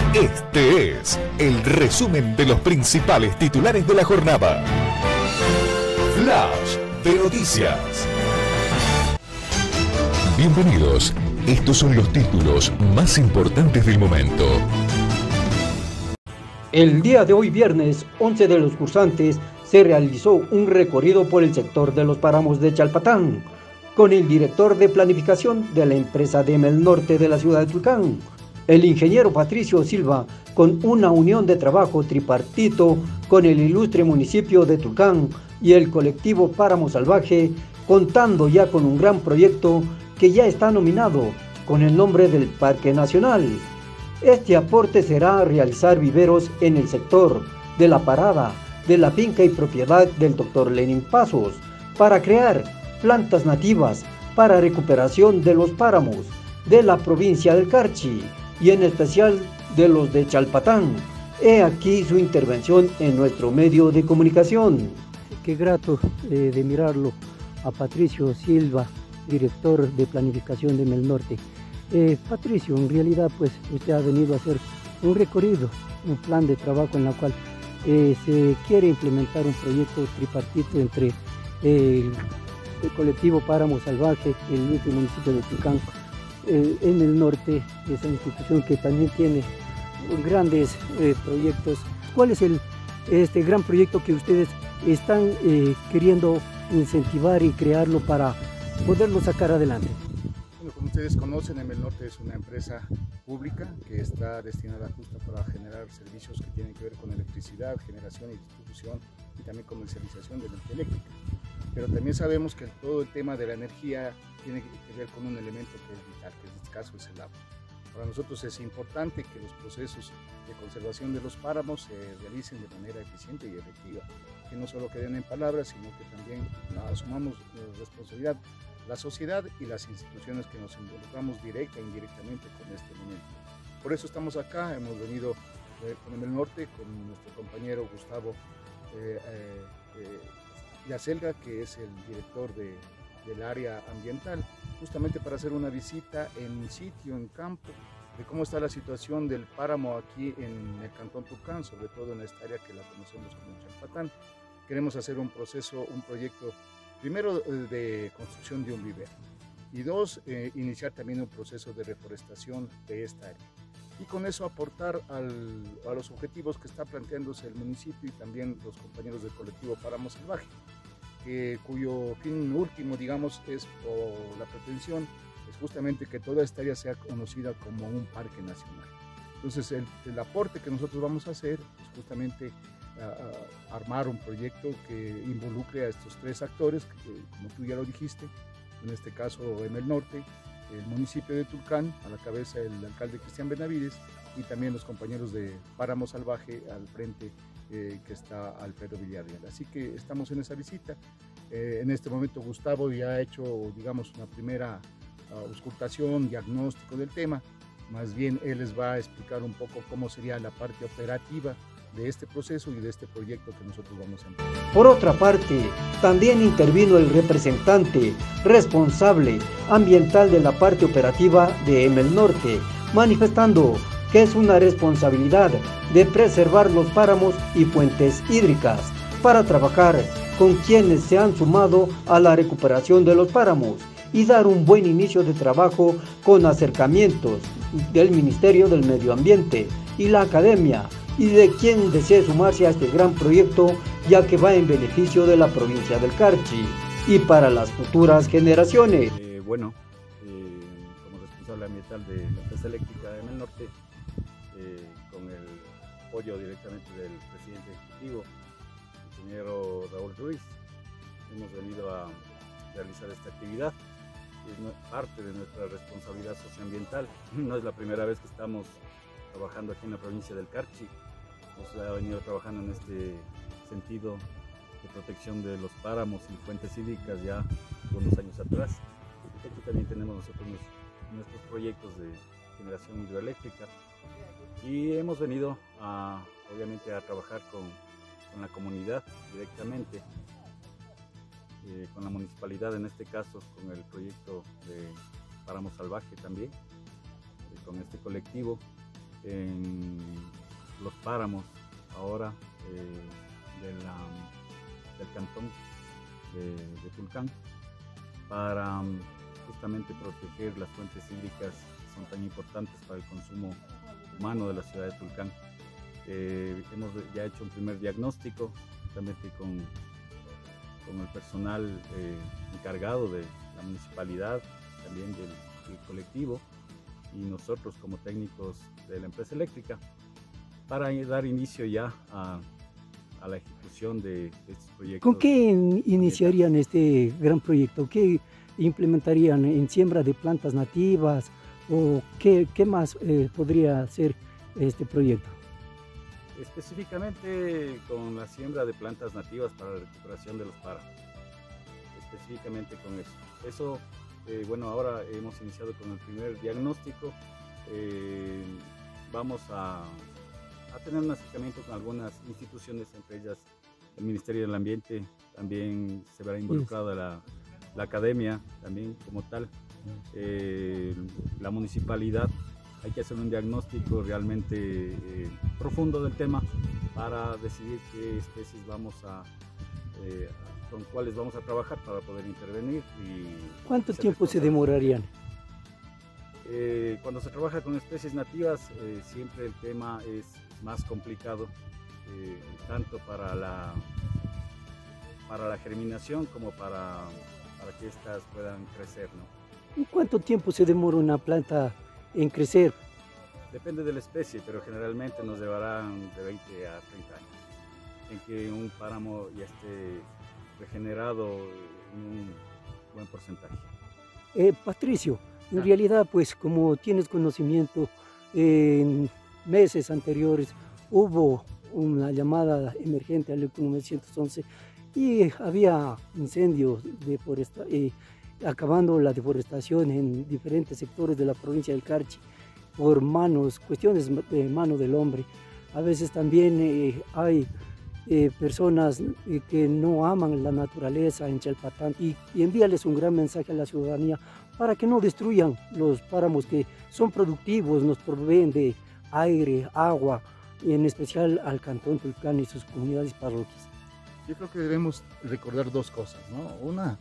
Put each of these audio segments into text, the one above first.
Este es el resumen de los principales titulares de la jornada. Flash de noticias. Bienvenidos. Estos son los títulos más importantes del momento. El día de hoy, viernes 11 de los cursantes, se realizó un recorrido por el sector de los páramos de Chalpatán, con el director de planificación de la empresa Demel Norte de la ciudad de Tulcán, el ingeniero Patricio Silva, con una unión de trabajo tripartito con el ilustre municipio de Tulcán y el colectivo Páramo Salvaje, contando ya con un gran proyecto que ya está nominado con el nombre del Parque Nacional. Este aporte será realizar viveros en el sector de la parada de la finca y propiedad del Dr. Lenin Pasos para crear plantas nativas para recuperación de los páramos de la provincia del Carchi y en especial de los de Chalpatán. He aquí su intervención en nuestro medio de comunicación. Qué grato de mirarlo a Patricio Silva, director de planificación de Demel Norte. Patricio, en realidad pues usted ha venido a hacer un recorrido, un plan de trabajo en la cual se quiere implementar un proyecto tripartito entre el colectivo Páramo Salvaje, el último municipio de Tulcán, en el norte, esa institución que también tiene grandes proyectos. ¿Cuál es este gran proyecto que ustedes están queriendo incentivar y crearlo para poderlo sacar adelante? Bueno, como ustedes conocen, Demel Norte es una empresa pública que está destinada justo para generar servicios que tienen que ver con electricidad, generación y distribución y también comercialización de energía eléctrica. Pero también sabemos que todo el tema de la energía tiene que ver con un elemento que es vital, que en este caso es el agua. Para nosotros es importante que los procesos de conservación de los páramos se realicen de manera eficiente y efectiva, que no solo queden en palabras, sino que también asumamos responsabilidad la sociedad y las instituciones que nos involucramos directa e indirectamente con este momento. Por eso estamos acá, hemos venido con Demel Norte, con nuestro compañero Gustavo Yacelga, que es el director del área ambiental, justamente para hacer una visita en sitio, en campo, de cómo está la situación del páramo aquí en el Cantón Tulcán, sobre todo en esta área que la conocemos como Chalpatán. Queremos hacer un proyecto, primero de construcción de un vivero, y dos, iniciar también un proceso de reforestación de esta área. Y con eso aportar a los objetivos que está planteándose el municipio y también los compañeros del colectivo Páramo Salvaje, cuyo fin último, digamos, o la pretensión es justamente que toda esta área sea conocida como un parque nacional. Entonces el aporte que nosotros vamos a hacer es justamente armar un proyecto que involucre a estos tres actores, que, como tú ya lo dijiste, en este caso Demel Norte, el municipio de Tulcán, a la cabeza el alcalde Cristian Benavides, y también los compañeros de Páramo Salvaje al frente, que está Alfredo Villarreal. Así que estamos en esa visita. En este momento Gustavo ya ha hecho, digamos, una primera auscultación, diagnóstico del tema. Más bien él les va a explicar un poco cómo sería la parte operativa de este proceso y de este proyecto que nosotros vamos a empezar. Por otra parte, también intervino el representante responsable ambiental de la parte operativa de Demel Norte, manifestando que es una responsabilidad de preservar los páramos y fuentes hídricas para trabajar con quienes se han sumado a la recuperación de los páramos y dar un buen inicio de trabajo con acercamientos del Ministerio del Medio Ambiente y la academia, y de quien desee sumarse a este gran proyecto, ya que va en beneficio de la provincia del Carchi y para las futuras generaciones. Como responsable ambiental de la empresa eléctrica de Demel Norte, con el apoyo directamente del presidente ejecutivo, el ingeniero Raúl Ruiz, hemos venido a realizar esta actividad. Es parte de nuestra responsabilidad socioambiental. No es la primera vez que estamos trabajando aquí en la provincia del Carchi. Nos ha venido trabajando en este sentido de protección de los páramos y fuentes hídricas ya unos años atrás. Aquí también tenemos nosotros nuestros proyectos de generación hidroeléctrica y hemos venido obviamente a trabajar con la comunidad directamente, con la municipalidad en este caso, con el proyecto de Páramo Salvaje también, con este colectivo en los páramos ahora del cantón de Tulcán para justamente proteger las fuentes hídricas que son tan importantes para el consumo humano de la ciudad de Tulcán. Hemos ya hecho un primer diagnóstico justamente con el personal encargado de la municipalidad, también del colectivo y nosotros como técnicos de la empresa eléctrica para dar inicio ya a la ejecución de estos proyectos. ¿Con qué iniciarían este gran proyecto? ¿Qué implementarían en siembra de plantas nativas o qué más podría ser este proyecto? Específicamente con la siembra de plantas nativas para la recuperación de los páramos, específicamente con eso. Eso, bueno, ahora hemos iniciado con el primer diagnóstico. Vamos a tener un acercamiento con algunas instituciones, entre ellas el Ministerio del Ambiente, también se verá involucrada la academia, también como tal, la municipalidad. Hay que hacer un diagnóstico realmente profundo del tema para decidir qué especies con cuáles vamos a trabajar para poder intervenir. ¿Cuánto tiempo se demorarían? Cuando se trabaja con especies nativas, siempre el tema es más complicado, tanto para la germinación como para que éstas puedan crecer, ¿no? ¿Y cuánto tiempo se demora una planta en crecer? Depende de la especie, pero generalmente nos llevarán de 20 a 30 años en que un páramo ya esté regenerado en un buen porcentaje. Patricio, en realidad, pues como tienes conocimiento, en meses anteriores hubo una llamada emergente al 911 y había incendios acabando la deforestación en diferentes sectores de la provincia del Carchi por cuestiones de mano del hombre. A veces también hay personas que no aman la naturaleza en Chalpatán y envíales un gran mensaje a la ciudadanía para que no destruyan los páramos que son productivos, nos proveen de aire, agua, y en especial al Cantón Tulcán y sus comunidades y parroquias. Yo creo que debemos recordar dos cosas, ¿no? Una,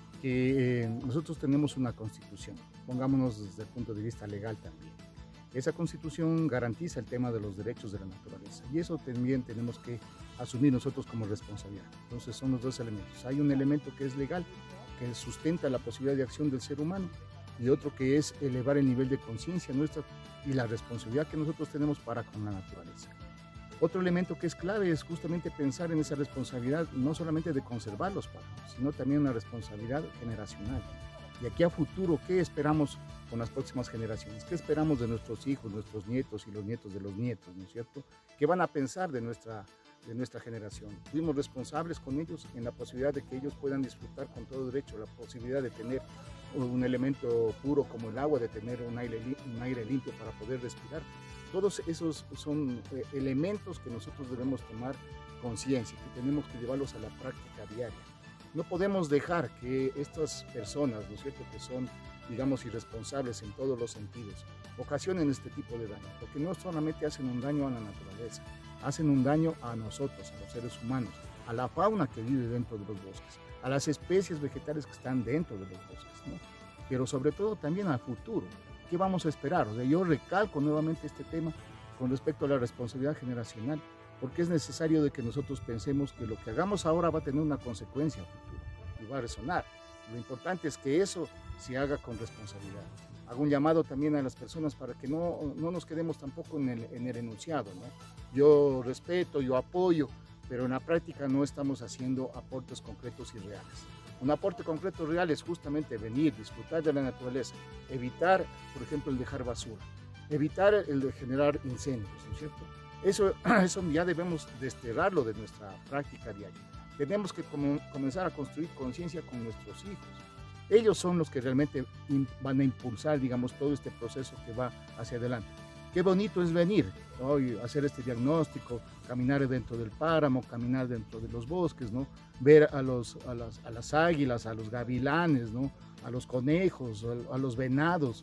que nosotros tenemos una constitución, pongámonos desde el punto de vista legal también. Esa constitución garantiza el tema de los derechos de la naturaleza y eso también tenemos que asumir nosotros como responsabilidad. Entonces son los dos elementos. Hay un elemento que es legal, que sustenta la posibilidad de acción del ser humano, y otro que es elevar el nivel de conciencia nuestra y la responsabilidad que nosotros tenemos para con la naturaleza. Otro elemento que es clave es justamente pensar en esa responsabilidad, no solamente de conservar los páramos, sino también una responsabilidad generacional. Y aquí a futuro, ¿qué esperamos con las próximas generaciones? ¿Qué esperamos de nuestros hijos, nuestros nietos y los nietos de los nietos, ¿no es cierto? ¿Qué van a pensar de nuestra generación? Fuimos responsables con ellos en la posibilidad de que ellos puedan disfrutar con todo derecho la posibilidad de tener un elemento puro como el agua, de tener un aire limpio para poder respirar. Todos esos son elementos que nosotros debemos tomar conciencia, que tenemos que llevarlos a la práctica diaria. No podemos dejar que estas personas, ¿no es cierto?, que son, digamos, irresponsables en todos los sentidos, ocasionen este tipo de daño, porque no solamente hacen un daño a la naturaleza, hacen un daño a nosotros, a los seres humanos, a la fauna que vive dentro de los bosques, a las especies vegetales que están dentro de los bosques, ¿no? Pero sobre todo también al futuro. ¿Qué vamos a esperar? O sea, yo recalco nuevamente este tema con respecto a la responsabilidad generacional, porque es necesario de que nosotros pensemos que lo que hagamos ahora va a tener una consecuencia a futuro y va a resonar. Lo importante es que eso se haga con responsabilidad. Hago un llamado también a las personas para que no nos quedemos tampoco en el enunciado, ¿no? Yo respeto, yo apoyo, pero en la práctica no estamos haciendo aportes concretos y reales. Un aporte concreto real es justamente venir, disfrutar de la naturaleza, evitar, por ejemplo, el dejar basura, evitar el de generar incendios, ¿no es cierto? Eso ya debemos desterrarlo de nuestra práctica diaria. Tenemos que comenzar a construir conciencia con nuestros hijos. Ellos son los que realmente van a impulsar, digamos, todo este proceso que va hacia adelante. Qué bonito es venir, ¿no?, y hacer este diagnóstico, caminar dentro del páramo, caminar dentro de los bosques, ¿no?, ver a las águilas, a los gavilanes, ¿no?, a los conejos, a los venados.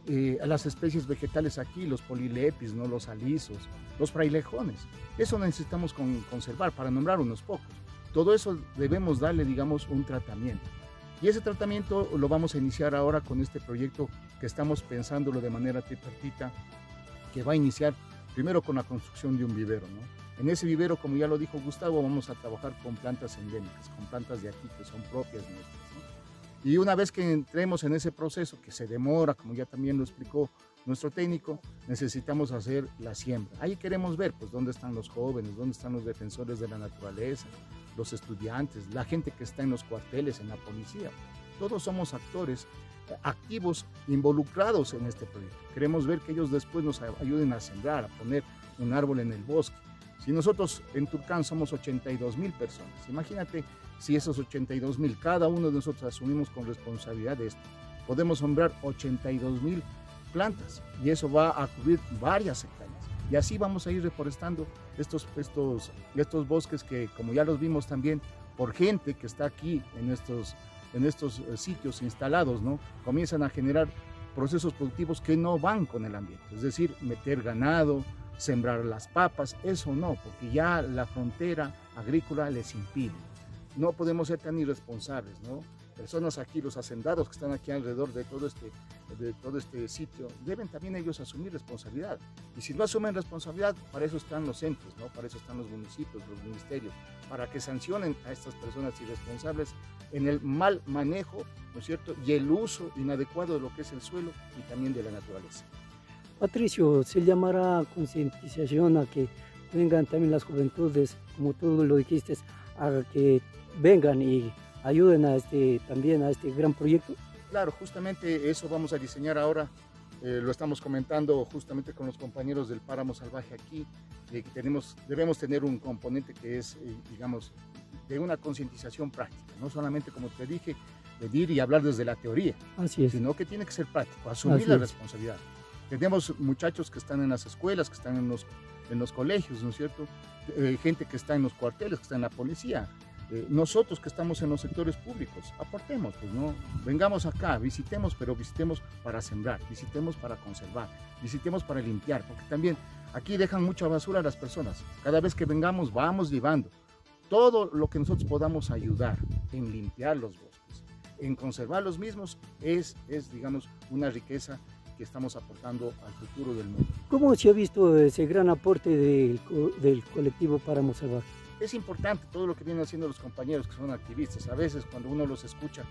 las especies vegetales aquí, los polilepis, ¿no? Los alisos, los frailejones. Eso necesitamos conservar, para nombrar unos pocos. Todo eso debemos darle, digamos, un tratamiento. Y ese tratamiento lo vamos a iniciar ahora con este proyecto que estamos pensándolo de manera tripartita, que va a iniciar primero con la construcción de un vivero, ¿no? En ese vivero, como ya lo dijo Gustavo, vamos a trabajar con plantas endémicas, con plantas de aquí que son propias nuestras, ¿no? Y una vez que entremos en ese proceso, que se demora, como ya también lo explicó nuestro técnico, necesitamos hacer la siembra. Ahí queremos ver, pues, dónde están los jóvenes, dónde están los defensores de la naturaleza, los estudiantes, la gente que está en los cuarteles, en la policía. Todos somos actores activos, involucrados en este proyecto. Queremos ver que ellos después nos ayuden a sembrar, a poner un árbol en el bosque. Si nosotros en Tulcán somos 82.000 personas, imagínate si esos 82.000, cada uno de nosotros asumimos con responsabilidad de esto, podemos sembrar 82.000 plantas y eso va a cubrir varias hectáreas. Y así vamos a ir reforestando estos bosques que, como ya los vimos también, por gente que está aquí en estos sitios instalados, ¿no? Comienzan a generar procesos productivos que no van con el ambiente. Es decir, meter ganado, sembrar las papas, eso no, porque ya la frontera agrícola les impide. No podemos ser tan irresponsables, ¿no? Personas aquí, los hacendados que están aquí alrededor de todo este sitio, deben también ellos asumir responsabilidad. Y si no asumen responsabilidad, para eso están los entes, ¿no? Para eso están los municipios, los ministerios, para que sancionen a estas personas irresponsables en el mal manejo, ¿no es cierto?, y el uso inadecuado de lo que es el suelo y también de la naturaleza. Patricio, se llamará concientización a que vengan también las juventudes, como tú lo dijiste, a que vengan y ayuden también a este gran proyecto. Claro, justamente eso vamos a diseñar ahora, lo estamos comentando justamente con los compañeros del Páramo Salvaje aquí, de que debemos tener un componente que es, digamos, de una concientización práctica, no solamente, como te dije, venir y hablar desde la teoría, sino que tiene que ser práctico, asumir la responsabilidad. Tenemos muchachos que están en las escuelas, que están en los colegios, ¿no es cierto? Gente que está en los cuarteles, que está en la policía. Nosotros que estamos en los sectores públicos, aportemos, pues, ¿no? Vengamos acá, visitemos, pero visitemos para sembrar, visitemos para conservar, visitemos para limpiar, porque también aquí dejan mucha basura a las personas. Cada vez que vengamos, vamos llevando. Todo lo que nosotros podamos ayudar en limpiar los bosques, en conservar los mismos, es digamos, una riqueza que estamos aportando al futuro del mundo. ¿Cómo se ha visto ese gran aporte del colectivo Páramo Salvaje? Es importante todo lo que vienen haciendo los compañeros que son activistas. A veces cuando uno los escucha,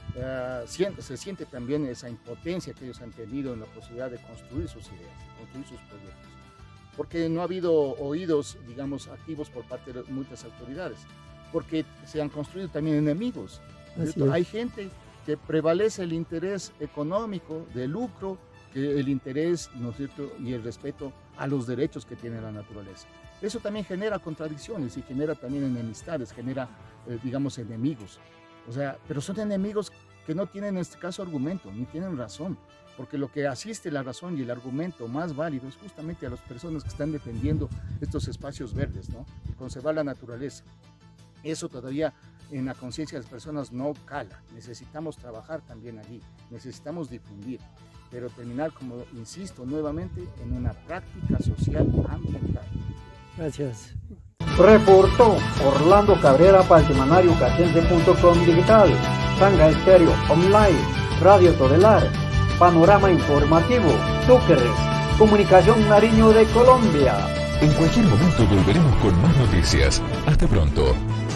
se siente también esa impotencia que ellos han tenido en la posibilidad de construir sus ideas, de construir sus proyectos. Porque no ha habido oídos, digamos, activos por parte de muchas autoridades, porque se han construido también enemigos. Hay gente que prevalece el interés económico, de lucro, que el interés, ¿no es cierto?, y el respeto a los derechos que tiene la naturaleza. Eso también genera contradicciones y genera también enemistades, genera, digamos, enemigos. O sea, pero son enemigos que no tienen en este caso argumento, ni tienen razón, porque lo que asiste la razón y el argumento más válido es justamente a las personas que están defendiendo estos espacios verdes, ¿no?, y conservar la naturaleza. Eso todavía en la conciencia de las personas no cala. Necesitamos trabajar también allí, necesitamos difundir, pero terminar, como insisto nuevamente, en una práctica social ambiental. Gracias. Reportó Orlando Cabrera para el semanario cacense.com digital, Sanga Estéreo Online, Radio Todelar, Panorama Informativo, Túquerres, Comunicación Nariño de Colombia. En cualquier momento volveremos con más noticias. Hasta pronto.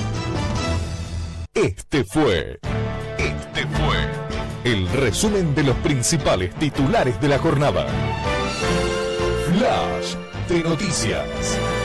Este fue el resumen de los principales titulares de la jornada. Flash de noticias.